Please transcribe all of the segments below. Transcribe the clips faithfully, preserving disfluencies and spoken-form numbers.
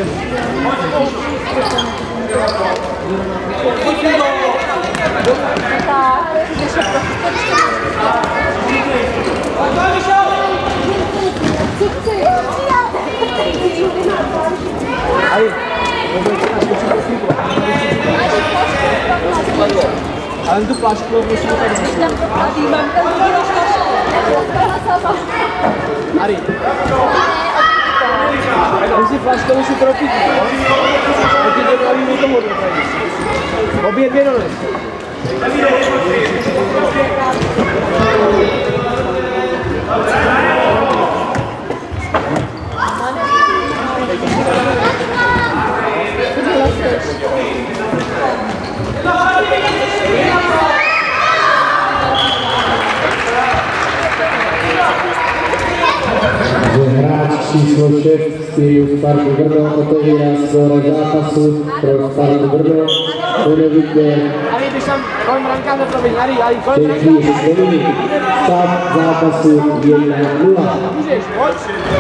Ale tu flašku musím tady zjistit. Ari. Musí flašku musí tropit. A ty to praví o tomu dopraví. Obě dvě dole. Hráč číslo šest z Sparty Brno otevírá skóre zápasu pro Spartu Brno. Budeme Ari, když tam kolem ranka neprověň, Ari, Ari, kolem ranka. stav zápasu jedna nula. Můžeš, pojď.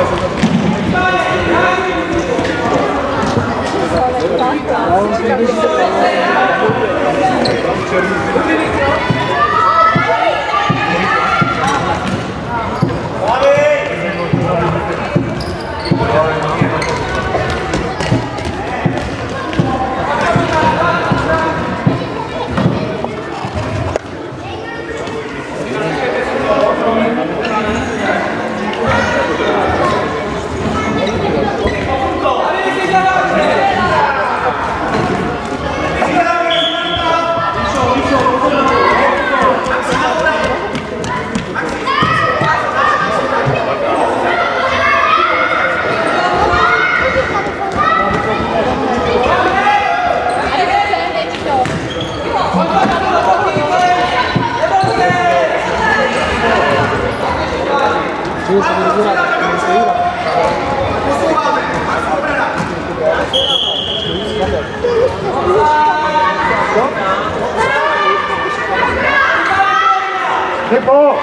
Tempo!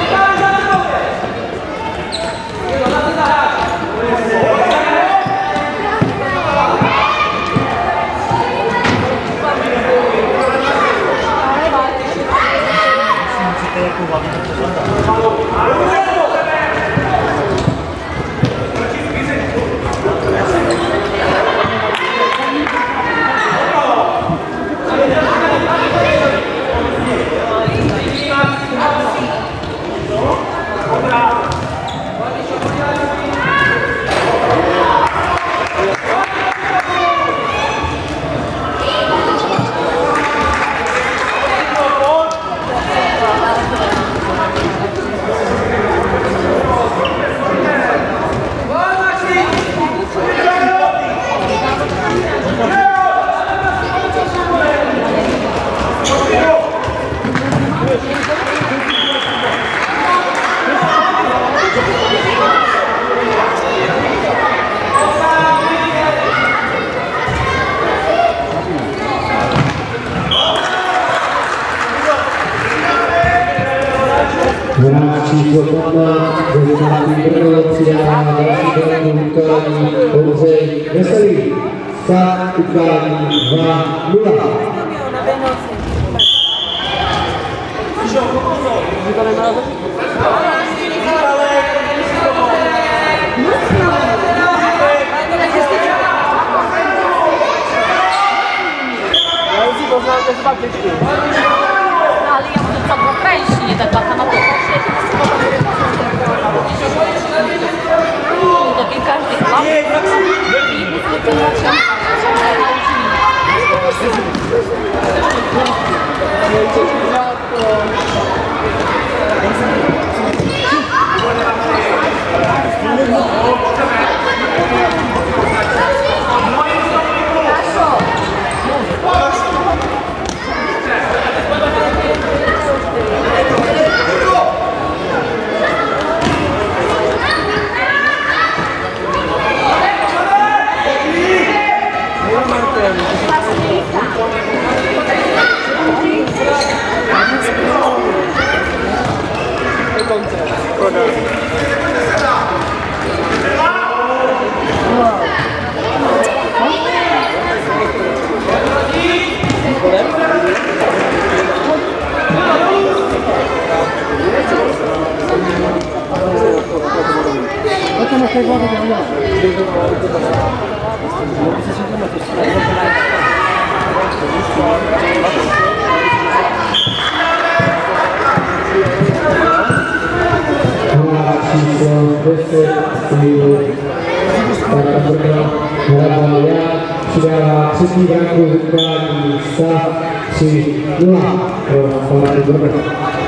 Hráč číslo patnáct ze Sparty Brno přidává další velkou utkání Ondřej Veselý. Stav utkání dva nula. Ali ja budu sad pokrajšnji, da kada na to pošli. Dok i každi glavu, i mislim da će Stiamo stai fuori che andiamo. Sudah sekian bukan stasi dua orang berber.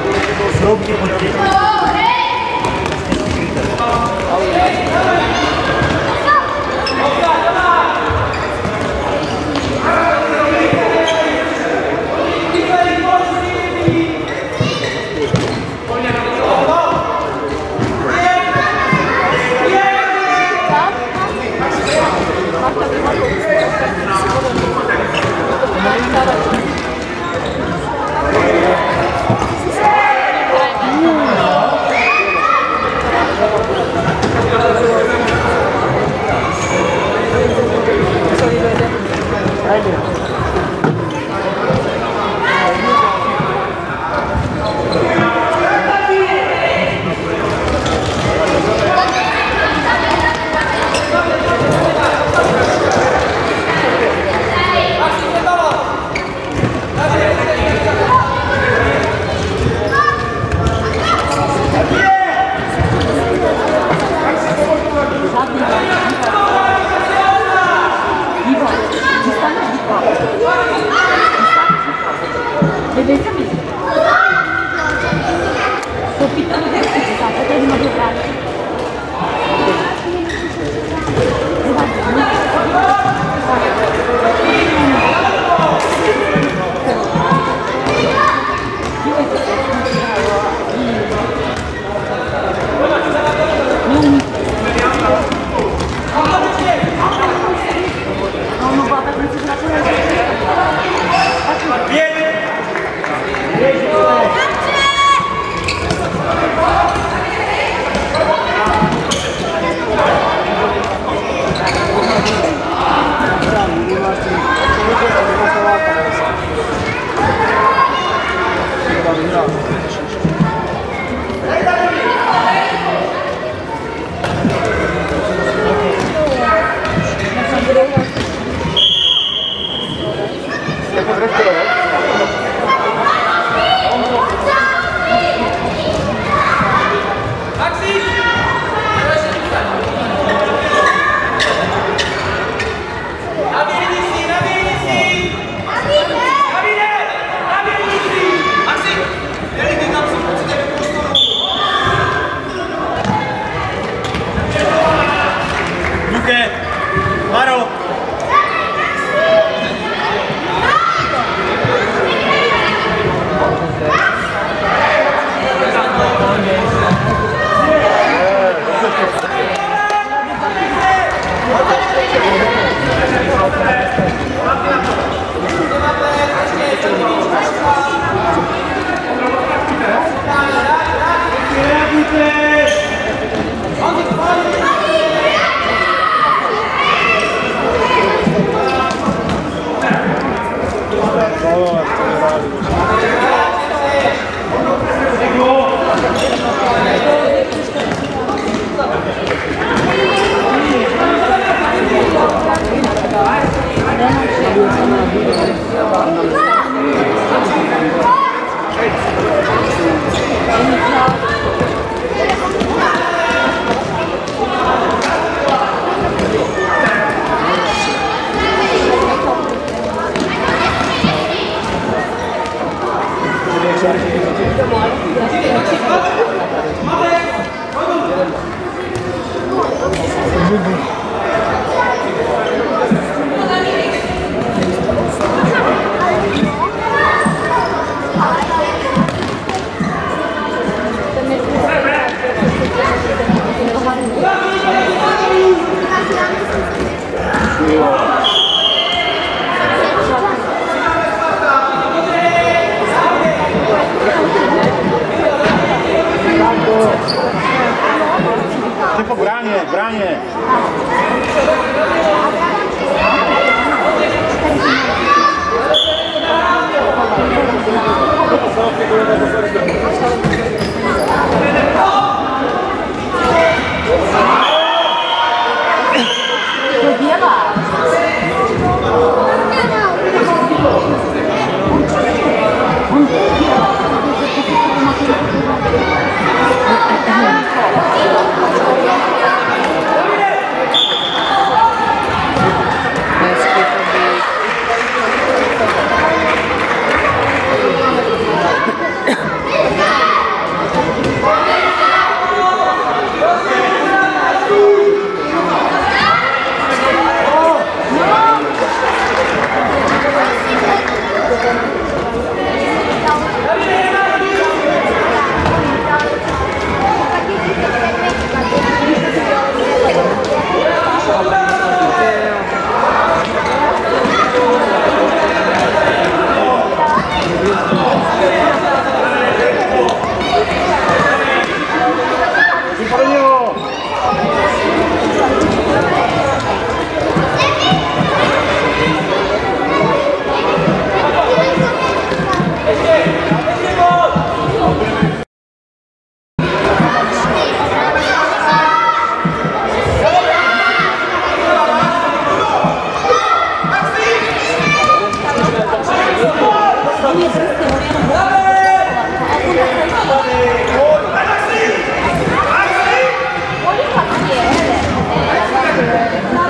Tylko branie, branie.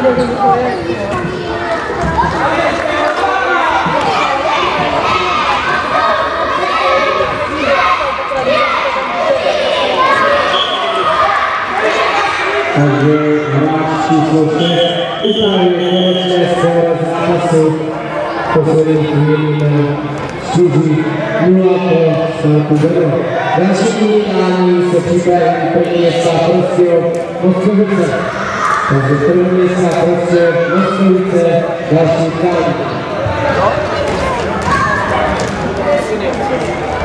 Takže hráč číslo šest upravuje konečné skóre zápasu. Posledním chvílím služí nula po Spartu Brno. Další utkání se připraví první města Prostějov Moskovice. Takže první města Prostějov Moskovice, další utkání.